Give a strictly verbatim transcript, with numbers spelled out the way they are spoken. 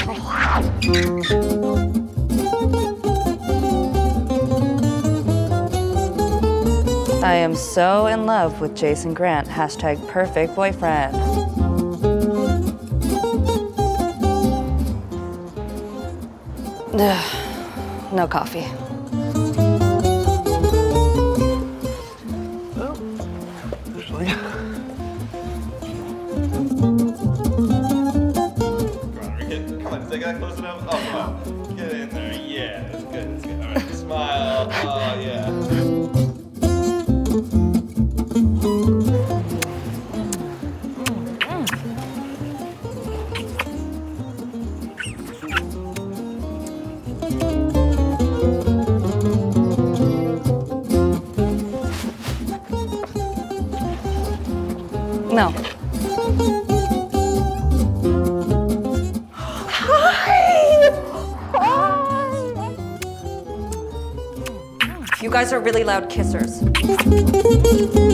I am so in love with Jason Grant. Hashtag perfect boyfriend. Ugh, no coffee. Take that close enough. Oh, come on. Get in there. Yeah, that's good. That's good. All right, smile. Oh, yeah. No. You guys are really loud kissers.